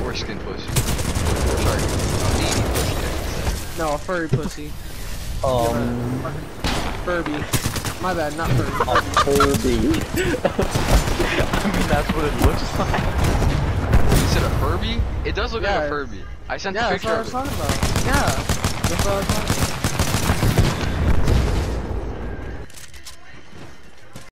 foreskin pussy. Or sorry, a meaty pussy, I should say. No, a furry pussy. Furby. My bad, not furry. Furby. I mean, that's what it looks like. You said a Furby? It does look like Yeah. a Furby. I sent Yeah, a that's picture what I of was it. talking about. Yeah, that's what I was talking about.